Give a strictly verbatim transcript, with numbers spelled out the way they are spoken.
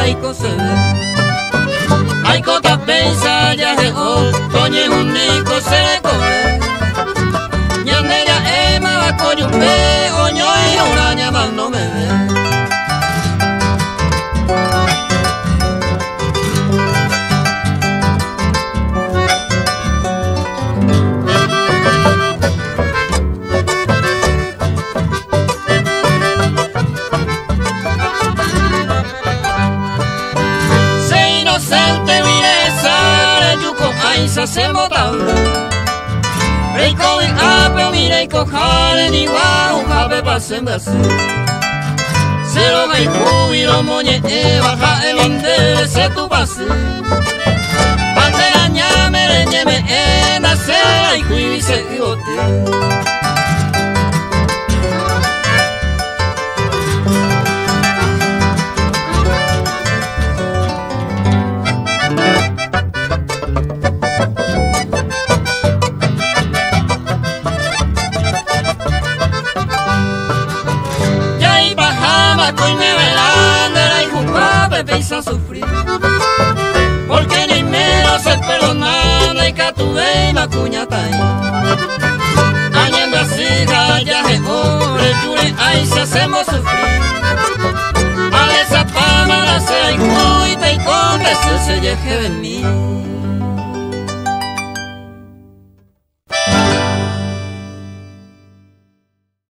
y cose ay cota pensa ya je o toñe unico se le coge ñanera ema va coyumbe oño y una llama no me ve. Se motan Reiko en ape mire cojale ni guau jabe pasen basi Cero gai jubilo moñe e baja el onde se tu pase Bandera ñamere ñeme e nacera y cuivi se igote a sufrir porque ni menos se perdonada y que tuve macuñatay añenda siga ya je ore yure ay se hacemos sufrir a esa pama la se y cuita y con se se lleje de mí.